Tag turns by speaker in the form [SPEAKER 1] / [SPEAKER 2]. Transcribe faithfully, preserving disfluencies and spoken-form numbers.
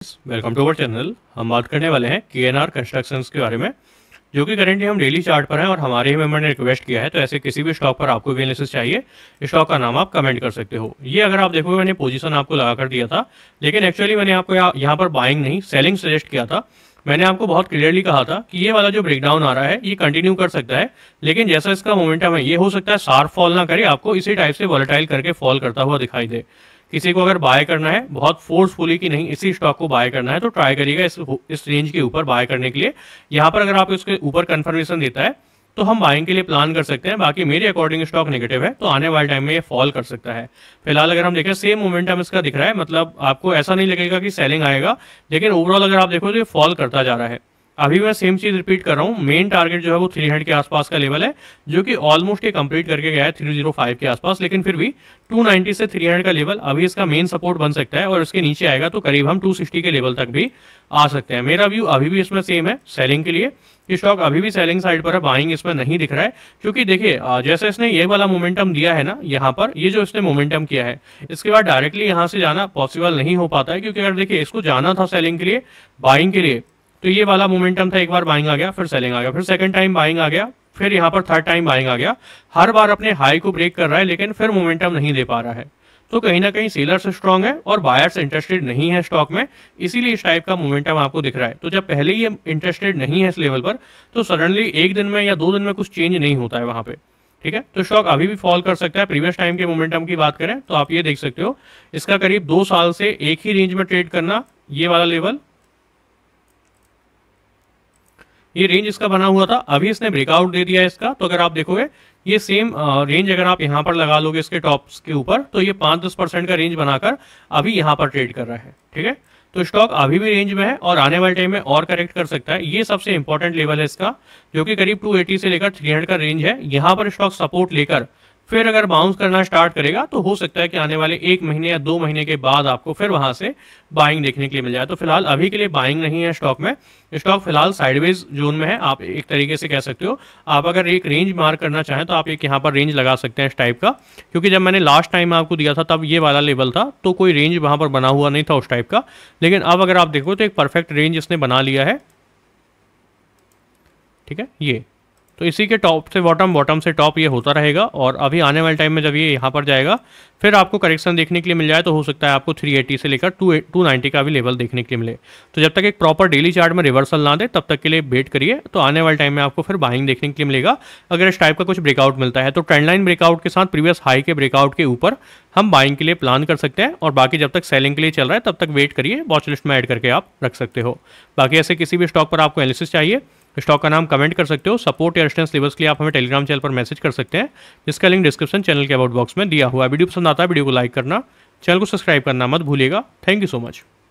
[SPEAKER 1] Welcome to our channel. हम बात करने वाले हैं के एन आर कंस्ट्रक्शंस के बारे में, जो कि करेंटली हम डेली चार्ट पर हैं और हमारे ही मेंबर ने रिक्वेस्ट किया है। तो ऐसे किसी भी स्टॉक पर आपको भी एनालिसिस चाहिए, स्टॉक का नाम आप कमेंट कर सकते हो। ये अगर आप देखोगे मैंने पोजीशन आपको लगा कर दिया था, लेकिन एक्चुअली मैंने आपको यहाँ पर बाइंग नहीं सेलिंग सजेस्ट किया था। मैंने आपको बहुत क्लियरली कहा था कि ये वाला जो ब्रेकडाउन आ रहा है ये कंटिन्यू कर सकता है, लेकिन जैसा इसका मोमेंटम है ये हो सकता है शार्प फॉल ना करे, आपको इसी टाइप से वॉलेटाइल करके फॉल करता हुआ दिखाई दे। किसी को अगर बाय करना है बहुत फोर्सफुली कि नहीं इसी स्टॉक को बाय करना है, तो ट्राई करिएगा इस इस रेंज के ऊपर बाय करने के लिए। यहाँ पर अगर आप इसके ऊपर कंफर्मेशन देता है तो हम बाइंग के लिए प्लान कर सकते हैं। बाकी मेरे अकॉर्डिंग स्टॉक नेगेटिव है, तो आने वाले टाइम में ये फॉल कर सकता है। फिलहाल अगर हम देखें सेम मोमेंटम इसका दिख रहा है, मतलब आपको ऐसा नहीं लगेगा कि सेलिंग आएगा, लेकिन ओवरऑल अगर आप देखो तो ये फॉल करता जा रहा है। अभी मैं सेम चीज रिपीट कर रहा हूँ, मेन टारगेट जो है वो तीन सौ के आसपास का लेवल है, जो कि ऑलमोस्ट ये कंप्लीट करके गया है तीन सौ पाँच के आसपास, लेकिन फिर भी दो सौ नब्बे से तीन सौ का लेवल अभी इसका मेन सपोर्ट बन सकता है और इसके नीचे आएगा तो करीब हम दो सौ साठ के लेवल तक भी आ सकते हैं। मेरा व्यू अभी भी इसमें सेम है सेलिंग के लिए। ये स्टॉक अभी भी सेलिंग साइड पर है, बाइंग इसमें नहीं दिख रहा है, क्योंकि देखिए जैसे इसने ये वाला मोमेंटम दिया है ना, यहाँ पर ये जो इसने मोमेंटम किया है इसके बाद डायरेक्टली यहाँ से जाना पॉसिबल नहीं हो पाता है, क्योंकि अगर देखिए इसको जाना था सेलिंग के लिए बाइंग के लिए, तो ये वाला मोमेंटम था, एक बार बाइंग आ गया फिर सेलिंग आ गया, फिर सेकंड टाइम बाइंग आ गया, फिर यहाँ पर थर्ड टाइम बाइंग आ गया। हर बार अपने हाई को ब्रेक कर रहा है लेकिन फिर मोमेंटम नहीं दे पा रहा है। तो कहीं ना कहीं सेलर्स स्ट्रांग है और बायर्स इंटरेस्टेड नहीं है स्टॉक में, इसीलिए इस टाइप का मोमेंटम आपको दिख रहा है। तो जब पहले ही इंटरेस्टेड नहीं है इस लेवल पर, तो सडनली एक दिन में या दो दिन में कुछ चेंज नहीं होता है वहां पे, ठीक है। तो स्टॉक अभी भी फॉल कर सकता है। प्रीवियस टाइम के मोमेंटम की बात करें तो आप ये देख सकते हो, इसका करीब दो साल से एक ही रेंज में ट्रेड करना, ये वाला लेवल, ये रेंज इसका बना हुआ था, अभी इसने ब्रेकआउट दे दिया इसका। तो अगर आप देखोगे ये सेम रेंज अगर आप यहाँ पर लगा लोगे इसके टॉप्स के ऊपर, तो ये पाँच दस परसेंट का रेंज बनाकर अभी यहाँ पर ट्रेड कर रहा है, ठीक है। तो स्टॉक अभी भी रेंज में है और आने वाले टाइम में और करेक्ट कर सकता है। ये सबसे इंपॉर्टेंट लेवल है इसका, जो कि करीब दो सौ अस्सी से लेकर तीन सौ का रेंज है। यहाँ पर स्टॉक सपोर्ट लेकर फिर अगर बाउंस करना स्टार्ट करेगा तो हो सकता है कि आने वाले एक महीने या दो महीने के बाद आपको फिर वहां से बाइंग देखने के लिए मिल जाए। तो फिलहाल अभी के लिए बाइंग नहीं है स्टॉक में, स्टॉक फिलहाल साइडवेज जोन में है, आप एक तरीके से कह सकते हो। आप अगर एक रेंज मार्क करना चाहें तो आप एक यहाँ पर रेंज लगा सकते हैं इस टाइप का, क्योंकि जब मैंने लास्ट टाइम आपको दिया था तब ये वाला लेवल था, तो कोई रेंज वहां पर बना हुआ नहीं था उस टाइप का। लेकिन अब अगर आप देखो तो एक परफेक्ट रेंज इसने बना लिया है, ठीक है। ये तो इसी के टॉप से बॉटम, बॉटम से टॉप ये होता रहेगा, और अभी आने वाले टाइम में जब ये यहाँ पर जाएगा फिर आपको करेक्शन देखने के लिए मिल जाए, तो हो सकता है आपको तीन सौ अस्सी से लेकर टू टू नाइन्टी का भी लेवल देखने के लिए मिले। तो जब तक एक प्रॉपर डेली चार्ट में रिवर्सल ना दे तब तक के लिए वेट करिए, तो आने वाले टाइम में आपको फिर बाइंग देखने के लिए मिलेगा। अगर इस टाइप का कुछ ब्रेकआउट मिलता है तो ट्रेंड लाइन ब्रेकआउट के साथ प्रीवियस हाई के ब्रेकआउट के ऊपर हम बाइंग के लिए प्लान कर सकते हैं, और बाकी जब तक सेलिंग के लिए चल रहा है तब तक वेट करिए, वॉच लिस्ट में ऐड करके आप रख सकते हो। बाकी ऐसे किसी भी स्टॉक पर आपको एनालिसिस चाहिए, स्टॉक का नाम कमेंट कर सकते हो। सपोर्ट या रेजिस्टेंस लेवल्स के लिए आप हमें टेलीग्राम चैनल पर मैसेज कर सकते हैं, जिसका लिंक डिस्क्रिप्शन चैनल के अबाउट बॉक्स में दिया हुआ है। वीडियो पसंद आता है वीडियो को लाइक करना, चैनल को सब्सक्राइब करना मत भूलिएगा। Thank you so much.